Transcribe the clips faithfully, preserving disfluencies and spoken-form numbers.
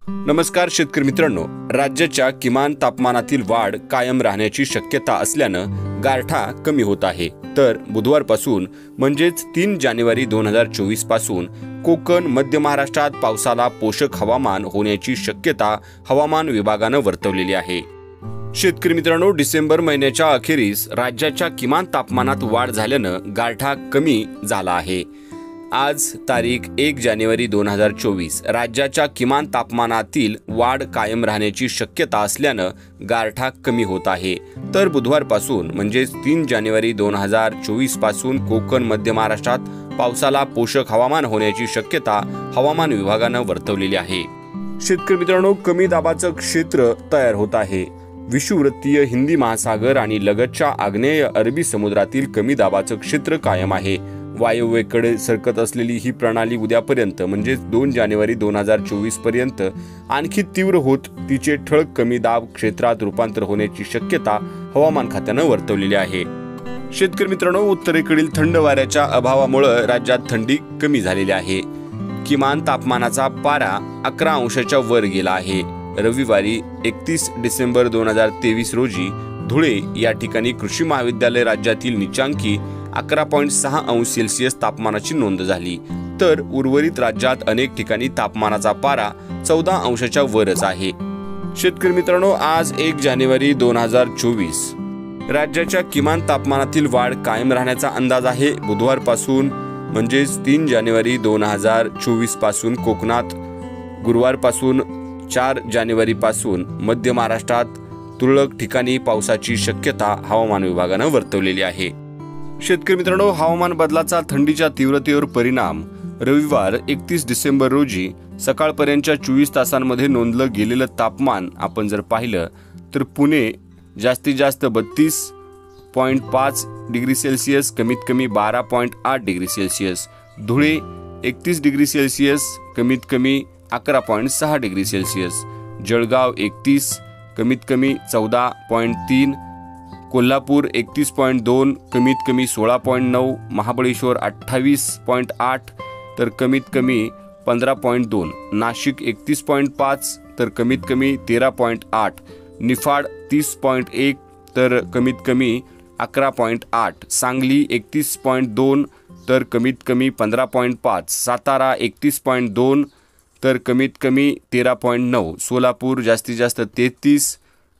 नमस्कार शेतकरी मित्रांनो, राज्याच्या किमान तापमानातील वाढ कायम राहण्याची शक्यता असल्यानं गारठा कमी होत आहे। तर बुधवारपासून म्हणजेच तीन जानेवारी दोन हजार चोवीस पासून कोकण मध्य महाराष्ट्रात पावसाला पोषक हवामान होण्याची शक्यता हवामान विभागानं वर्तवलेली आहे। शेतकरी मित्रांनो, डिसेंबर महिन्याच्या अखेरीस राज्याच्या किमान तापमानात वाढ झाल्यानं गारठा कमी झाला आहे। आज तारीख एक जानेवारी दोन हजार चोवीस राज्याच्या किमान तापमानातील वाढ कायम राहण्याची शक्यता असल्यानं गारठा कमी होत आहे। तर बुधवारपासून म्हणजेच तीन जानेवारी दोन हजार चोवीस पासून कोकण मध्य महाराष्ट्रात पावसाला पोषक हवामान होण्याची शक्यता हवामान विभागानं वर्तवलेली आहे। शेतकरी मित्रांनो, कमी दाबाचं क्षेत्र तयार होत आहे। विषुववृत्तीय हिंदी महासागर आणि लगतच्या आग्नेय अरबी समुद्रातील कमी दाबाचं क्षेत्र कायम आहे। वायव्येकडे सरकत असलेली ही प्रणाली उद्यापर्यंत म्हणजे दोन जानेवारी दोन हजार चोवीस पर्यंत आणखी तीव्र होत तिचे ठळक कमी दाब क्षेत्रात रूपांतर होण्याची शक्यता हवामान खात्यानं वर्तवलेली आहे। शेतकरी मित्रांनो, उत्तरेकडील थंड वाऱ्याच्या अभावामुळे राज्यात थंडी कमी झालेली आहे। किमान तापमानाचा पारा अकरा अंशाच्या वर गेला आहे। रविवारी एकतीस डिसेंबर दोन हजार तेवीस रोजी धुळे या ठिकाणी कृषी महाविद्यालय राज्यातील निचांकी अकरा पॉईंट सहा अंश सेल्सिअस तापमानाची नोंद झाली। तर उर्वरित राज्यात अनेक ठिकाणी तापमानाचा पारा चौदा अंशाच्या वरच आहे। शेतकरी मित्रांनो, आज एक जानेवारी दोन हजार चोवीस राज्याच्या किमान तापमानातील वाढ कायम राहण्याचा अंदाज आहे। बुधवारपासून म्हणजेच तीन जानेवारी दोन हजार चोवीस पासून कोकणात, गुरुवारपासून चार जानेवारी पासून मध्य महाराष्ट्रात तुरळक ठिकाणी पावसाची शक्यता हवामान विभागानं वर्तवलेली आहे। शेतकरी मित्रांनो, हवामान बदलाचा थंडीच्या तीव्रतेवर परिणाम रविवार एकतीस डिसेंबर रोजी सकाळपर्यंतच्या चोवीस तासांमध्ये नोंदलं गेलेलं तापमान आपण जर पाहिलं तर पुणे जास्तीत जास्त बत्तीस पॉईंट पाच डिग्री सेल्सिअस, कमीत कमी बारा पॉईंट आठ डिग्री सेल्सिअस, धुळे एकतीस डिग्री सेल्सिअस, कमीत कमी अकरा पॉईंट सहा डिग्री सेल्सिअस, जळगाव एकतीस, कमीत कमी चौदा पॉईंट तीन, कोल्हापूर एकतीस पॉईंट दोन, कमीत कमी सोळा पॉईंट नऊ, महाबळेश्वर अठ्ठावीस पॉईंट आठ तर कमीत कमी पंधरा पॉईंट दोन, नाशिक एकतीस पॉईंट पाच तर कमीत कमी तेरा पॉईंट आठ, निफाड तीस पॉईंट एक तर कमीत कमी अकरा पॉईंट आठ, सांगली एकतीस पॉईंट दोन तर कमीत कमी पंधरा पॉईंट पाच, सातारा एकतीस पॉईंट दोन तर कमीत कमी तेरा पॉईंट नऊ, सोलापूर जास्तीत जास्त तेहतीस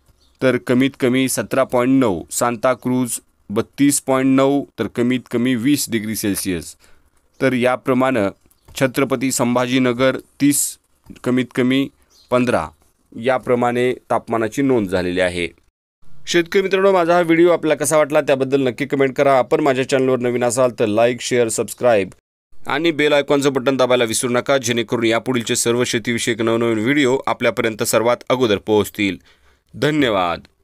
तर कमीत कमी सतरा पॉईंट नऊ, सांताक्रूज बत्तीस पॉईंट नऊ तर कमीत कमी वीस डिग्री सेल्सिअस। तर याप्रमाणे छत्रपती संभाजीनगर तीस, कमीत कमी पंधरा याप्रमाणे तापमानाची नोंद झालेली आहे। शेतकरी मित्रांनो, माझा हा व्हिडिओ आपल्याला कसा वाटला त्याबद्दल नक्की कमेंट करा। आपण माझ्या चॅनलवर नवीन असाल तर लाईक, शेअर, सबस्क्राईब आणि बेल आयकॉनचं बटन दाबायला विसरू नका, जेणेकरून यापुढीलचे सर्व शेतीविषयक नवनवीन व्हिडिओ आपल्यापर्यंत सर्वात अगोदर पोहोचतील। धन्यवाद।